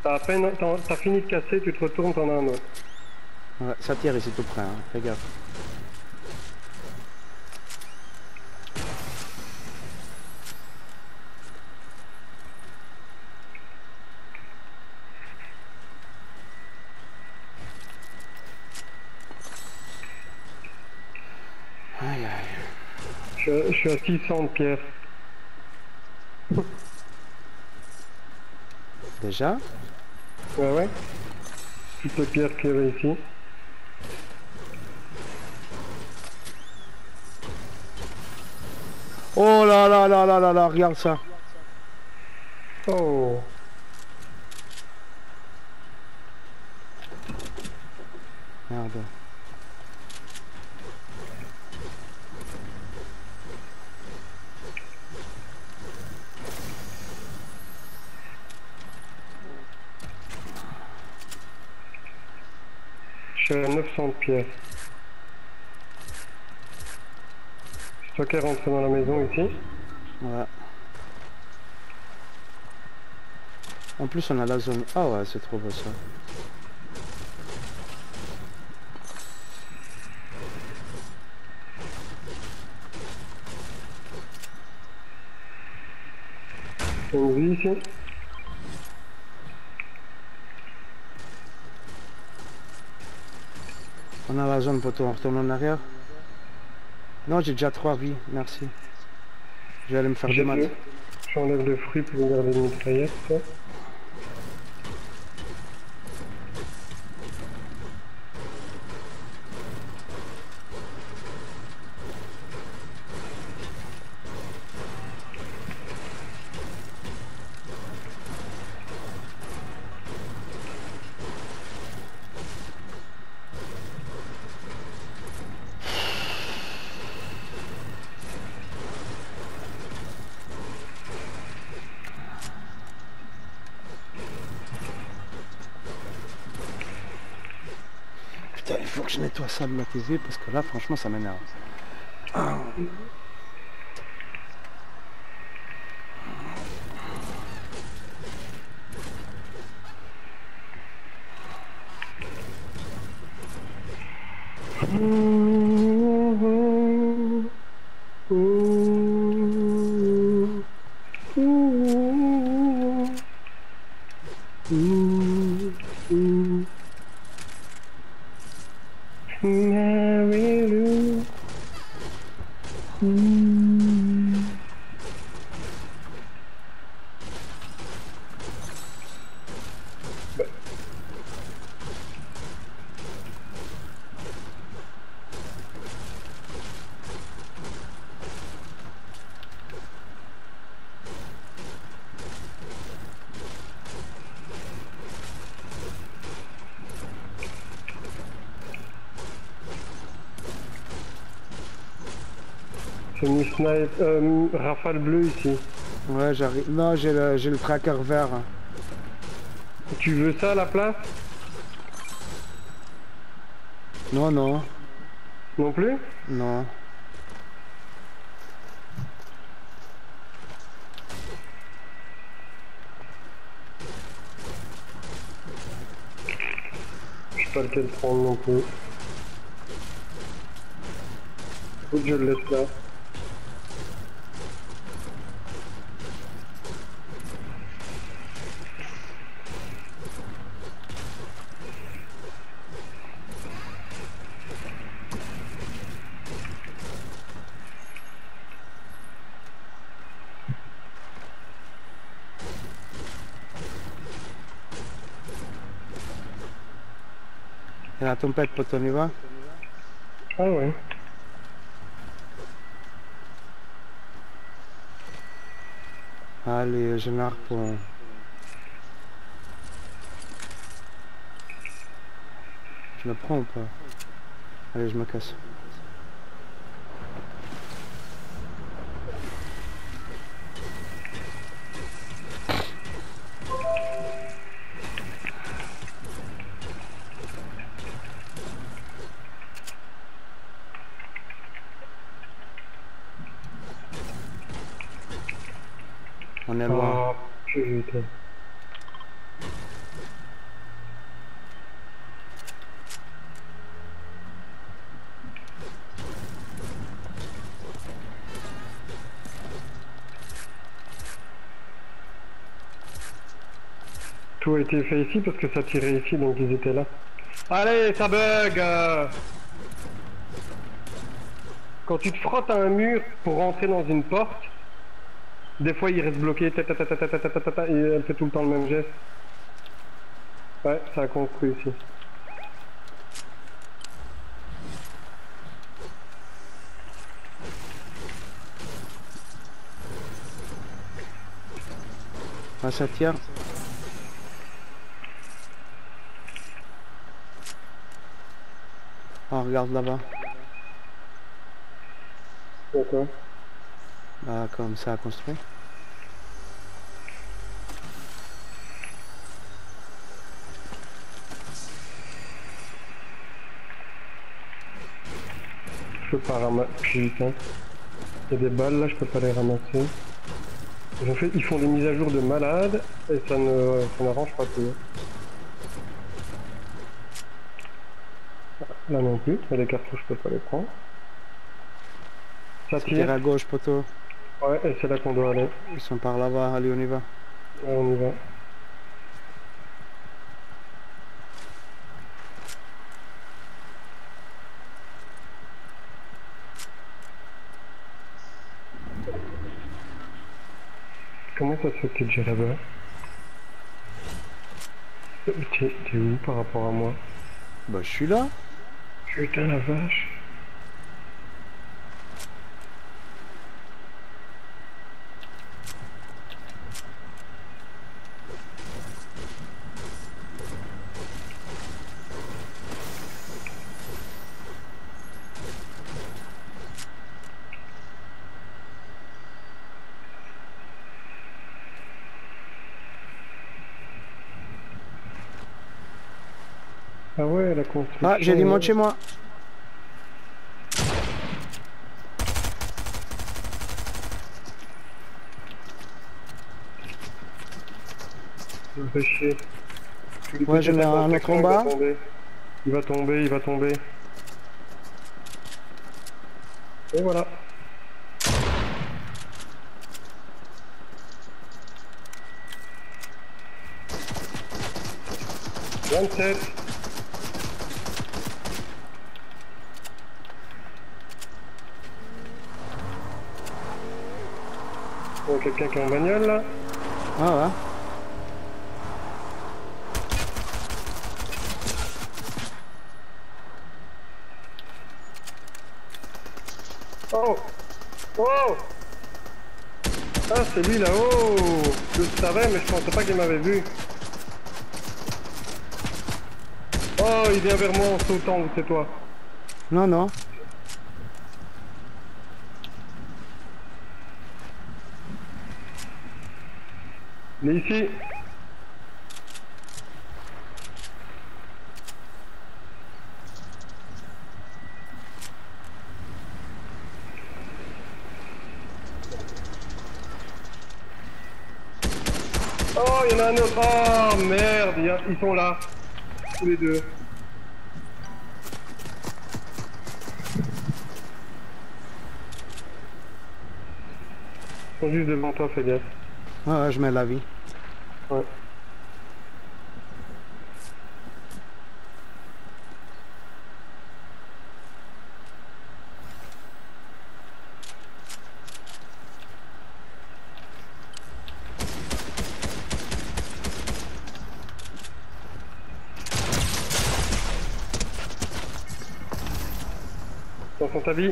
T'as à peine, t'as fini de casser, tu te retournes, t'en as un autre. Ouais, ça tire ici tout près, hein. Fais gaffe. Aïe aïe. Je suis à 600 de pierre. Déjà? Ouais, ouais. Toutes les pierres qu'il y avait ici. Oh là là là là là là, regarde ça. Oh. Merde. Je suis à 900 de pierre. C'est toi qui es rentré dans la maison ici. Ouais. En plus on a la zone. Ah ouais, c'est trop beau ça. Il y a une vie ici. On a la zone poteau, on retourne en arrière. Non, j'ai déjà 3 vies, merci. Je vais aller me faire des maths. J'enlève le fruit pour garder une mitraillette, toi. Putain, il faut que je nettoie ça de ma TV parce que là, franchement, ça m'énerve. Ah. Mary Lou. J'ai mis snipe, rafale bleue ici. Ouais, j'arrive. Non, j'ai le tracker vert. Tu veux ça à la place? Non, non, Non plus? non. Je sais pas lequel prendre non plus. Faut que je le laisse là. Et la tempête, pote, on y va? Ah ouais. Allez, je marque pour... Je le prends ou pas? Allez, je me casse. On est loin. Ah putain. Tout a été fait ici parce que ça tirait ici, donc ils étaient là. Allez, ça bug Quand tu te frottes à un mur pour rentrer dans une porte, des fois il reste bloqué, ta, ta, ta, ta, ta, ta, ta, ta, ta, et elle fait tout le temps le même geste. Ouais, ça a construit ici. Ah, ça tire. Ah, regarde là-bas. D'accord. Ah, comme ça a construit. Je peux pas ramasser. Putain. Il y a des balles là, je peux pas les ramasser. Ils font des mises à jour de malades et ça n'arrange pas tout. Là non plus, il y a des cartouches, je peux pas les prendre. Ça Tire tire. à gauche, poteau. Ouais, et c'est là qu'on doit aller. Ils sont par là-bas. Allez, on y va. Ouais, on y va. Comment ça se fait que tu es là-bas? T'es où par rapport à moi? Bah, je suis là. Putain la vache. Ah ouais, la construction. Ah, j'ai du monde chez moi. Ça me fait chier. Ouais, je mets un autre en bas. Il va tomber, il va tomber. Et voilà. « 27. » Il y a quelqu'un qui est en bagnole là. Ah ouais. Oh! Oh! Ah, c'est lui là-haut! Je le savais, mais je pensais pas qu'il m'avait vu. Oh, il vient vers moi en sautant, c'est toi. Non, non. Il est ici. Oh, il y en a un autre. Oh, merde, ils sont là. Tous les deux. Ils sont juste devant toi, fais gaffe. Ouais, ouais, je mets la vie. Ouais. Dans son tabi.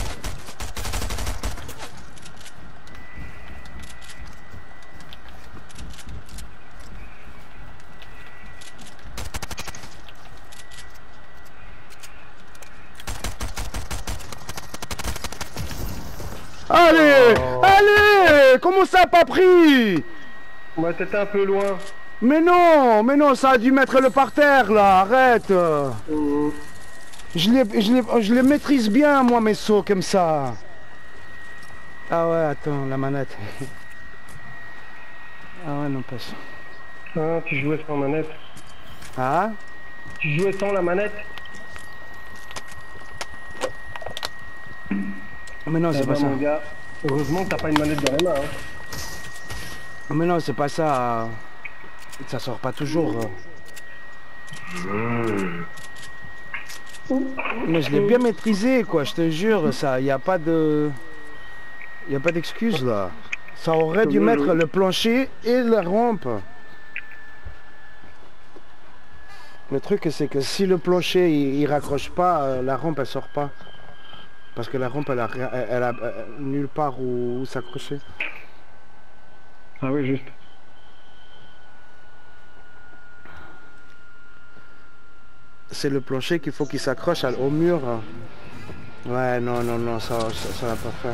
Allez! Oh. Allez! Comment ça a pas pris? Ouais, t'étais un peu loin. Mais non, ça a dû mettre le par terre là, arrête! Je les maîtrise bien, moi, mes sauts comme ça. Ah ouais, attends, la manette. Ah ouais, non, pas ça. Ah, tu jouais sans manette. Ah? Tu jouais sans la manette? Mais non, c'est pas ça. Mon gars, heureusement que t'as pas une manette dans les mains. Hein. Mais non, c'est pas ça. Ça sort pas toujours. Mais je l'ai bien maîtrisé, quoi, je te jure, ça, y a pas de... Y a pas d'excuse, là. Ça aurait dû mettre le plancher et la rampe. Le truc, c'est que si le plancher, il raccroche pas, la rampe, elle sort pas. Parce que la rampe, elle a nulle part où s'accrocher. Ah oui, juste. C'est le plancher qu'il faut qu'il s'accroche au mur. Ouais, non, non, non, ça va pas faire.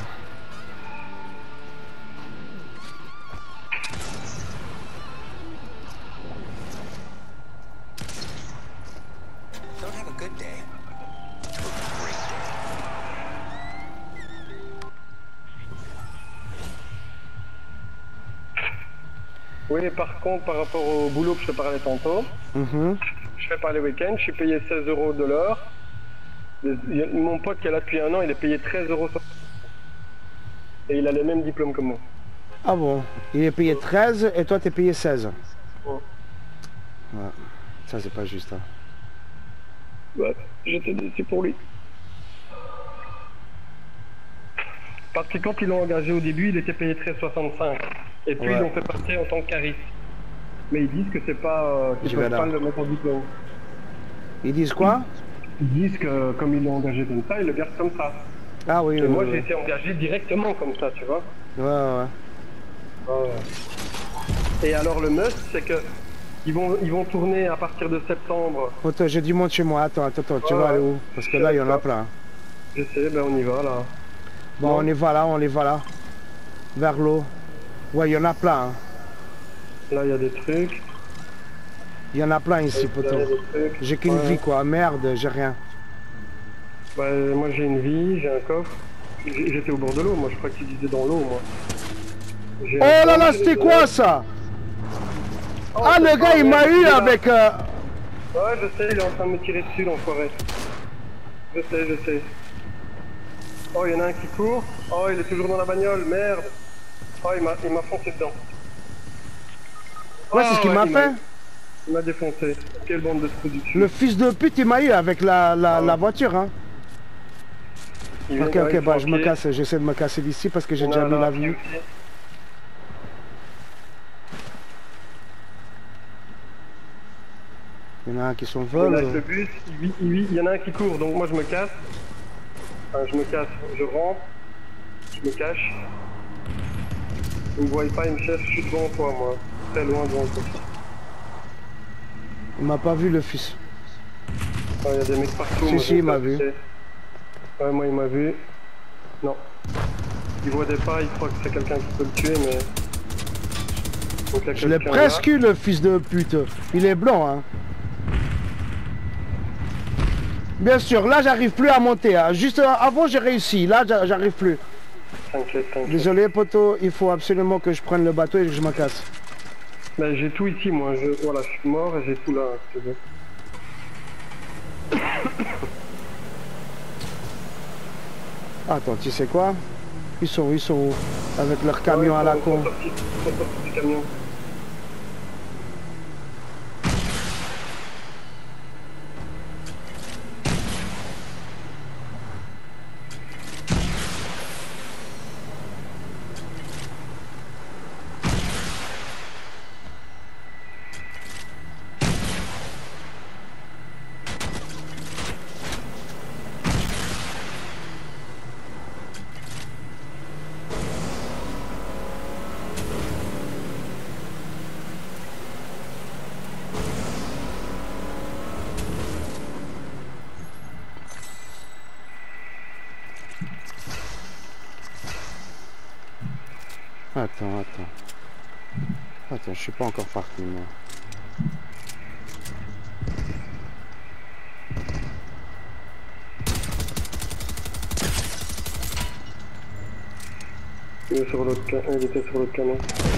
Oui, par contre, par rapport au boulot que je te parlais tantôt, je fais pas les week-ends, je suis payé 16 € de l'heure. Mon pote qui est là depuis un an, il est payé 13 €. Et il a les mêmes diplômes que moi. Ah bon? Il est payé 13 et toi t'es payé 16. Ouais. Ouais. Ça c'est pas juste. Hein. Ouais, je te dis, c'est pour lui. Parce que quand ils l'ont engagé au début, il était payé 13,65. Et puis ils l'ont fait passer en tant que cariste. Mais ils disent que c'est pas... qu'ils peuvent pas le mettre en diplôme. Ils disent quoi? Ils disent que comme ils l'ont engagé comme ça, ils le gardent comme ça. Ah oui, et moi j'ai été engagé directement comme ça, tu vois. Ouais. Et alors le must, c'est que ils vont tourner à partir de septembre. Attends, j'ai du monde chez moi. Attends, tu vas aller où? Parce que là, il y en a plein. Je sais, ben on y va là. Bon, on y va là. Vers l'eau. Ouais, il y en a plein. Hein. Là, il y a des trucs. Il y en a plein ici, poteau. J'ai qu'une vie, quoi. Merde, j'ai rien. Bah, moi, j'ai une vie, j'ai un coffre. J'étais au bord de l'eau, moi. Je crois que tu disais dans l'eau, moi. Oh là là, c'était quoi, ça? Ah, le gars, il m'a eu avec... Ouais, je sais, il est en train de me tirer dessus, l'enfoiré. Je sais. Oh, il y en a un qui court. Oh, il est toujours dans la bagnole, merde. Oh, il m'a foncé dedans. Ouais, c'est ce qu'il m'a fait. Il m'a défoncé. Quelle bande de trous du dessus. Le fils de pute, il m'a eu avec la voiture, hein. Ok, bah je me casse, j'essaie de me casser d'ici parce que j'ai déjà mis la vie. Il y en a un qui s'envole. Le bus, il y en a un qui court, donc moi je me casse. Enfin, je me casse, je rentre, je me cache. Il me voit pas, il me cherche, je suis devant toi, moi. Très loin devant toi. Il m'a pas vu, le fils. Il y a des mecs partout. Si, il m'a vu. Ouais, moi il m'a vu. Non. Il voit des pas, il croit que c'est quelqu'un qui peut le tuer, mais... Je l'ai presque eu, le fils de pute. Il est blanc, hein. Bien sûr, là j'arrive plus à monter. Hein. Juste avant j'ai réussi, là j'arrive plus. T'inquiète. Désolé poteau, il faut absolument que je prenne le bateau et que je me casse. Ben, j'ai tout ici moi, voilà, je suis mort et j'ai tout là, si tu veux. Attends, tu sais quoi? Ils sont où? Avec leur camion à la con. Ils sont sortis du camion. Attends, je suis pas encore parti moi. Il était sur l'autre canon.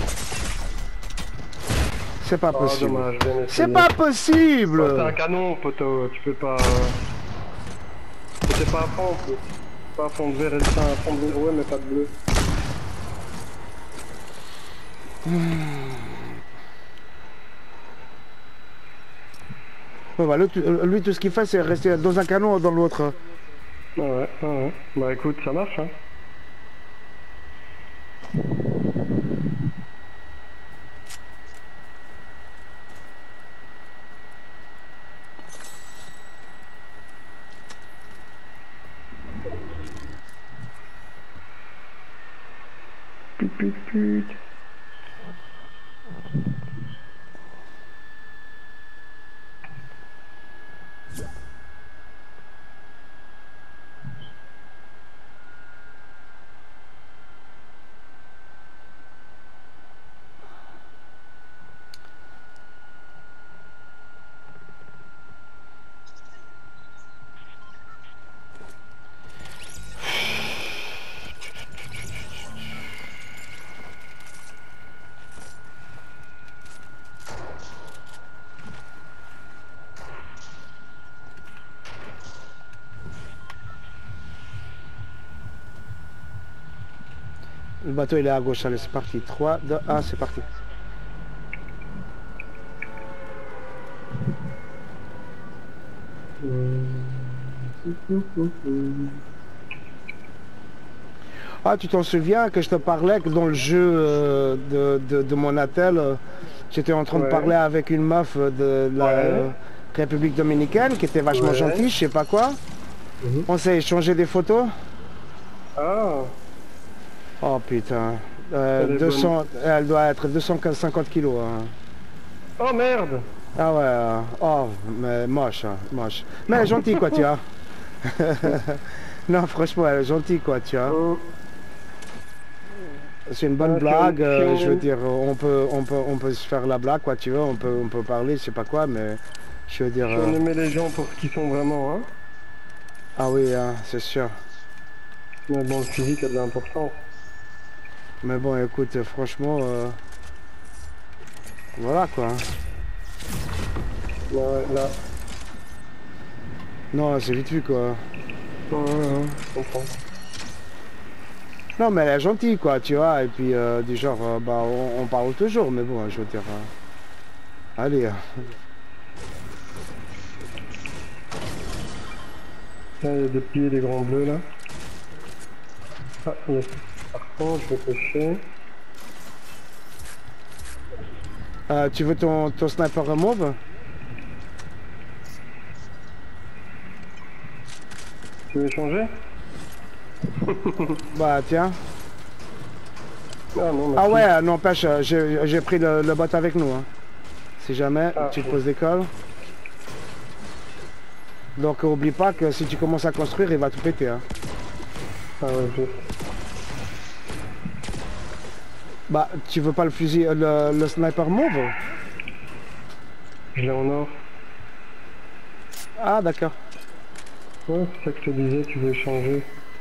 C'est pas possible. Dommage, c'est pas possible. C'est un canon, poteau, tu peux pas... C'était pas à fond, pas à fond de vert et c'est un fond de bleu, ouais, mais pas de bleu. Ouais, bah, lui, tout ce qu'il fait, c'est rester dans un canon ou dans l'autre. Ah ouais, ah ouais. Bah écoute, ça marche, hein. Put, put, put. Le bateau, il est à gauche. Allez, c'est parti. 3, 2, 1, c'est parti. Ah, tu t'en souviens que je te parlais que dans le jeu de mon attel, j'étais en train de parler avec une meuf de la République Dominicaine qui était vachement gentille, je sais pas quoi. On s'est échangé des photos. Ah. Oh putain. 200, elle doit être 250 kilos. Hein. Oh merde. Ah ouais, oh, mais moche, hein, moche. Mais elle est gentille quoi, tu vois. Non, franchement, elle est gentille quoi, tu vois. C'est une bonne blague, je veux dire, on peut se faire la blague quoi, tu veux, on peut parler, je sais pas quoi, mais je veux dire... on aimait les gens pour ce qu'ils sont vraiment, hein. Ah oui, hein, c'est sûr. Mais bon, le physique a de l'importance. Mais bon, écoute, franchement, voilà quoi. Ouais, là. Non, c'est vite vu quoi. Je comprends. Non, mais elle est gentille quoi, tu vois, et puis du genre, bah, on parle toujours, mais bon, je veux dire... allez. Là, il y a des pieds, des grands bleus là. Ah, il y a... Par contre, je vais pêcher. Tu veux ton sniper mauve? Tu veux changer? Bah tiens. Ah, non, ah ouais, n'empêche, j'ai pris le bot avec nous. Hein. Si jamais tu te poses des cols. Donc oublie pas que si tu commences à construire, il va tout péter. Hein. Ah ouais, juste. Bah, tu veux pas le fusil, le sniper mauve? Je l'ai en or. Ah d'accord. Ouais, c'est ça que je te disais, tu veux changer.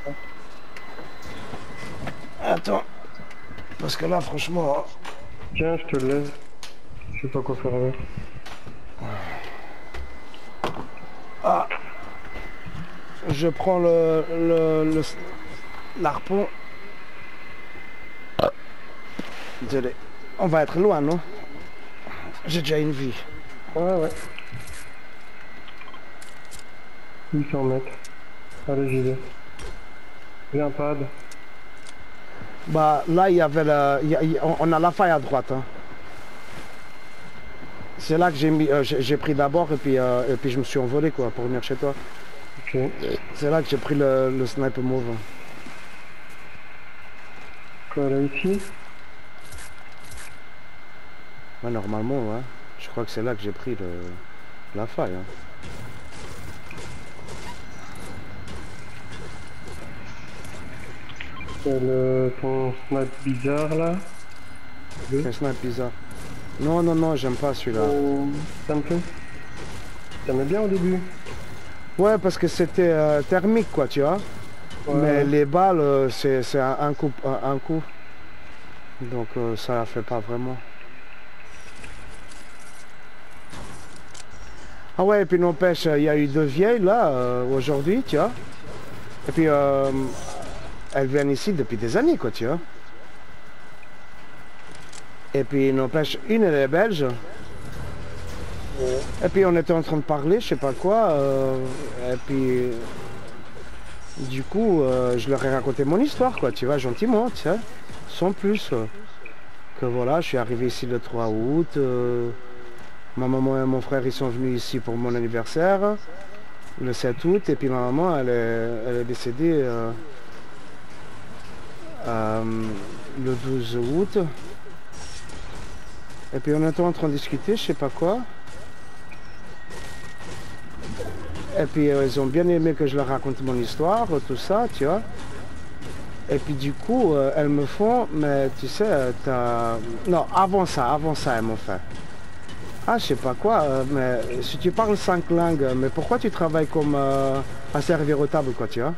Attends. Parce que là, franchement... Tiens, je te le laisse. Je sais pas quoi faire avec. Ah. Je prends l'arpon. Désolé. On va être loin, non? J'ai déjà une vie. Ouais. 800 mètres. Allez, j'y vais. J'ai un pad. Bah, là, il y avait on a la faille à droite. Hein. C'est là que j'ai pris d'abord et puis je me suis envolé, quoi, pour venir chez toi. Ok. C'est là que j'ai pris le sniper mauve. Quoi, là, ici? Ouais, normalement, ouais. Je crois que c'est là que j'ai pris la faille. Hein. Ton snipe bizarre, là? Quel snipe bizarre? Non, j'aime pas celui-là. Ça me fait? T'aimais bien au début? Ouais, parce que c'était thermique, quoi, tu vois. Ouais. Mais les balles, c'est un coup. Donc ça fait pas vraiment. Ah ouais, et puis n'empêche, il y a eu 2 vieilles, là, aujourd'hui, tu vois. Et puis, elles viennent ici depuis des années, quoi, tu vois. Et puis, n'empêche, une, elle est belge. Ouais. Et puis on était en train de parler, je sais pas quoi, et puis du coup je leur ai raconté mon histoire, quoi, tu vois, gentiment, tu sais, sans plus. Que voilà, je suis arrivé ici le 3 août, ma maman et mon frère ils sont venus ici pour mon anniversaire, le 7 août, et puis ma maman elle est décédée le 12 août. Et puis on était en train de discuter, je sais pas quoi. Et puis ils ont bien aimé que je leur raconte mon histoire, tout ça, tu vois. Et puis du coup, elles me font, mais tu sais, t'as... Non, avant ça, elles m'ont fait. Ah, je sais pas quoi, mais si tu parles 5 langues, mais pourquoi tu travailles comme à servir au table, quoi, tu vois.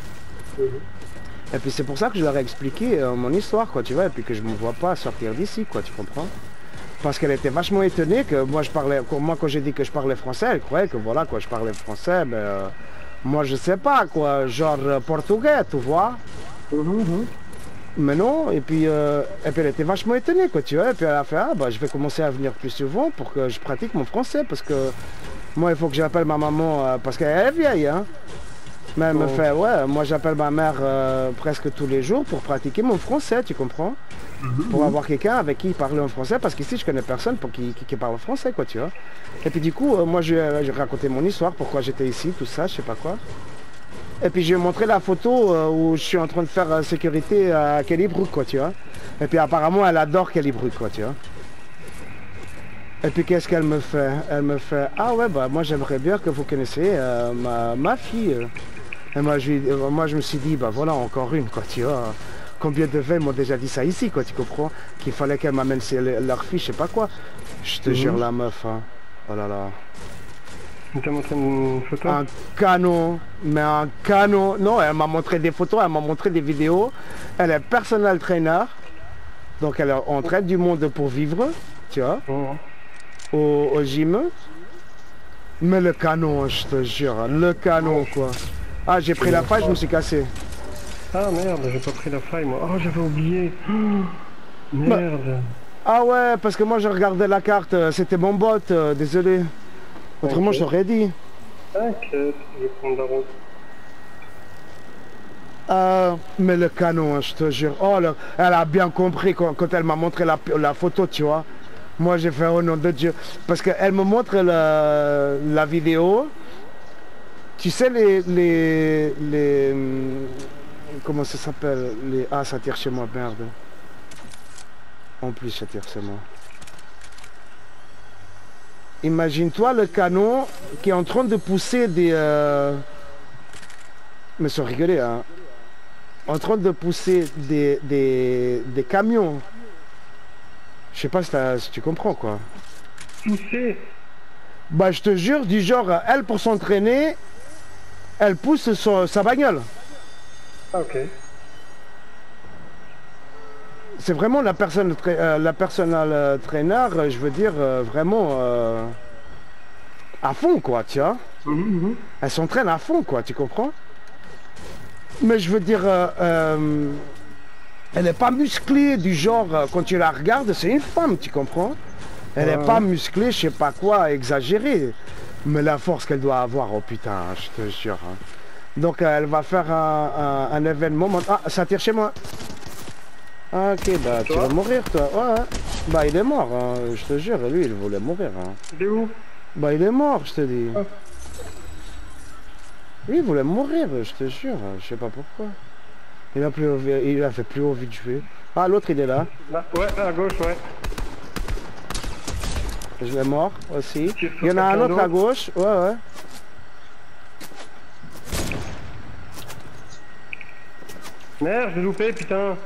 Et puis c'est pour ça que je leur ai expliqué mon histoire, quoi, tu vois, et puis que je me vois pas sortir d'ici, quoi, tu comprends. Parce qu'elle était vachement étonnée que moi je parlais, moi quand j'ai dit que je parlais français, elle croyait que voilà quoi, je parlais français, mais moi je sais pas quoi, genre portugais, tu vois. Mais non, et puis elle était vachement étonnée quoi, tu vois, et puis elle a fait, ah bah je vais commencer à venir plus souvent pour que je pratique mon français, parce que moi il faut que j'appelle ma maman, parce qu'elle est vieille, hein. Mais elle me fait, ouais, moi j'appelle ma mère presque tous les jours pour pratiquer mon français, tu comprends? Pour avoir quelqu'un avec qui parler en français, parce qu'ici je connais personne pour qui parle français, quoi, tu vois. Et puis du coup, moi j'ai raconté mon histoire, pourquoi j'étais ici, tout ça, je sais pas quoi. Et puis j'ai montré la photo où je suis en train de faire sécurité à Kelly Brook, quoi, tu vois. Et puis apparemment elle adore Kelly Brook, quoi, tu vois. Et puis qu'est-ce qu'elle me fait? Elle me fait, ah ouais, bah moi j'aimerais bien que vous connaissiez ma fille. Et moi je me suis dit, bah voilà, encore une, quoi, tu vois. Combien de filles m'ont déjà dit ça ici, quoi, tu comprends? Qu'il fallait qu'elle m'amène leur fille, je sais pas quoi. Je te jure, la meuf, hein. Oh là là. Tu t'as montré une photo? Un canon, mais un canon. Non, elle m'a montré des photos, elle m'a montré des vidéos. Elle est personal trainer. Donc elle entraîne du monde pour vivre, tu vois, au gym. Mais le canon, je te jure, le canon, quoi. Ah, j'ai pris la faille, je me suis cassé. Ah merde, j'ai pas pris la faille moi. Oh, j'avais oublié. Merde. Bah, ah ouais, parce que moi je regardais la carte, c'était mon bot, désolé. Autrement je t'aurais dit. T'inquiète, je vais prendre la route. Mais le canon, je te jure. Oh, elle a bien compris quand elle m'a montré la photo, tu vois. Moi j'ai fait au nom de Dieu. Parce qu'elle me montre la vidéo. Tu sais les comment ça s'appelle? Ah, ça tire chez moi, merde. En plus, ça tire chez moi. Imagine-toi le canon qui est en train de pousser des... Mais sans rigoler, hein. En train de pousser des camions. Je sais pas si tu comprends, quoi. Pousser? Bah, je te jure, du genre, elle, pour s'entraîner, elle pousse sa bagnole. Ah, ok. C'est vraiment la personal trainer, je veux dire, vraiment à fond, quoi, tu vois. Elle s'entraîne à fond, quoi, tu comprends? Mais je veux dire, elle n'est pas musclée du genre, quand tu la regardes, c'est une femme, tu comprends? Elle n'est pas musclée, je sais pas quoi, exagérée. Mais la force qu'elle doit avoir, oh putain, je te jure. Hein. Donc elle va faire un événement. Ah, ça tire chez moi. Ah, ok, bah tu vas mourir toi. Ouais, bah il est mort, hein. Je te jure, lui il voulait mourir. Hein. Il est où? Bah il est mort, je te dis. Ah. Lui il voulait mourir, je te jure, je sais pas pourquoi. Il a fait plus envie de jouer. Ah, l'autre il est là. Ouais, à gauche, ouais. Je l'ai mort aussi. Il y en a un autre à gauche, ouais. Merde, j'ai loupé, putain.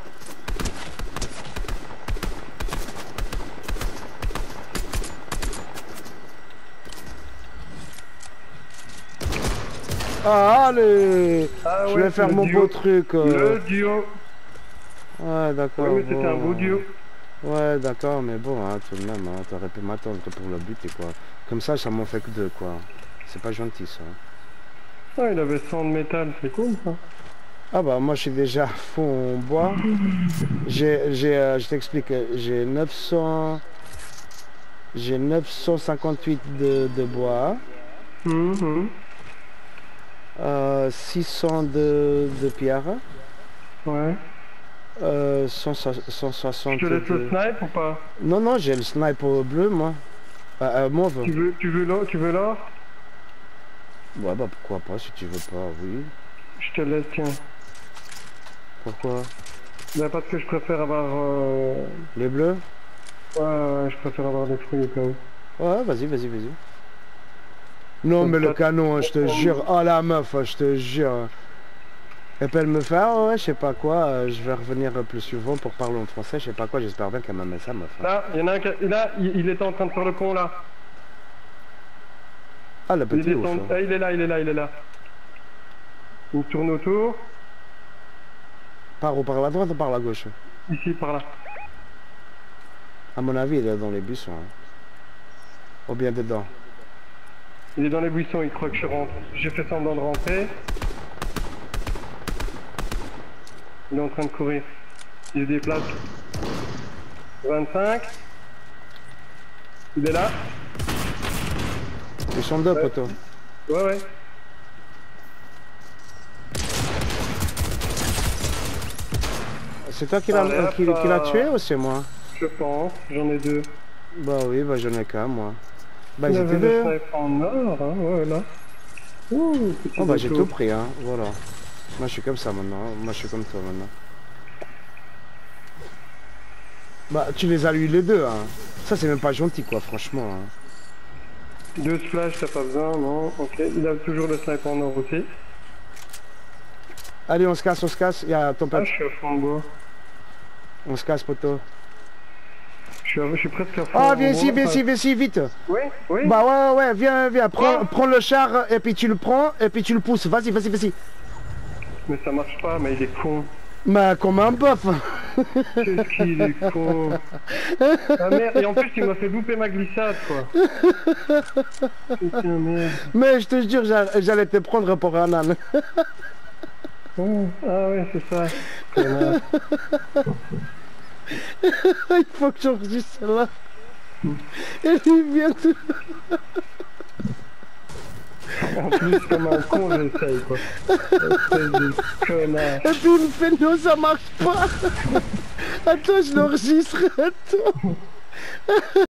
Ah, allez, je vais faire mon beau truc. Le duo. Ouais, d'accord. Ouais, mais c'était un beau duo. Ouais, d'accord, mais bon, hein, tout de même, hein, t'aurais pu m'attendre pour le buter, quoi. Comme ça m'en fait que 2, quoi. C'est pas gentil, ça. Ah, il avait 100 de métal, c'est cool, ça. Ah bah, moi, je suis déjà fond en bois. Je t'explique, j'ai 900... J'ai 958 de bois. 600 de pierre. Ouais. 160 Je te laisse le snipe ou pas? Non, non, j'ai le sniper bleu, moi. Mauve. Tu veux l'or? Ouais, bah pourquoi pas, si tu veux pas, oui. Je te laisse, tiens. Pourquoi? Bah parce que je préfère avoir... Les bleus? Ouais, je préfère avoir des fruits quand même. Ouais, vas-y, vas-y, vas-y. Non, mais le canon, hein, je te jure. Oh la meuf, je te jure. Elle peut me faire, ouais, je sais pas quoi. Je vais revenir plus souvent pour parler en français, je sais pas quoi. J'espère bien qu'elle me met ça, meuf. Là, il y en a un qui... Là, il était en train de faire le pont, là. Ah, le petit ouf. Ah, il est là, il est là, il est là. Il tourne autour. Par où? Par la droite ou par la gauche? Ici, par là. À mon avis, il est dans les buissons. Hein. Ou bien dedans. Il est dans les buissons, il croit que je rentre. J'ai fait semblant de rentrer. Il est en train de courir. Il se déplace. 25. Il est là. Ils sont deux, ouais. poteau. Ouais, ouais. C'est toi qui l'a tué ou c'est moi? Je pense, j'en ai deux. Bah oui, bah j'en ai qu'un, moi. Bah il ils étaient deux. En or, hein, ouais, là. Ouh, oh bah j'ai tout pris, hein, voilà. Moi je suis comme ça maintenant, moi je suis comme toi maintenant. Bah tu les as eu les deux, hein. Ça c'est même pas gentil quoi, franchement. Hein. Deux splash, t'as pas besoin, non? Ok, il a toujours le sniper en or aussi. Allez, on se casse, il y a ton pote. Ah, je suis à fond de bois. On se casse, poteau. Je suis presque à fond. Ah, viens ici, viens ici, vite. Oui, oui. Bah ouais, viens, prends le char, et puis tu le prends, et puis tu le pousses. Vas-y. Mais ça marche pas, mais il est con. Mais comme un bof. Qu'est-ce qu'il est con. Ah merde, et en plus il m'a fait louper ma glissade, quoi. Putain, merde. Mais je te jure, j'allais te prendre pour un âne. Ah ouais, c'est ça. Il faut que j'enregistre là. Et il vient tout. En plus, comme un con, j'essaye, quoi. Espèce de connard. Et puis il me fait non, ça marche pas. Attends, je l'enregistre. Attends.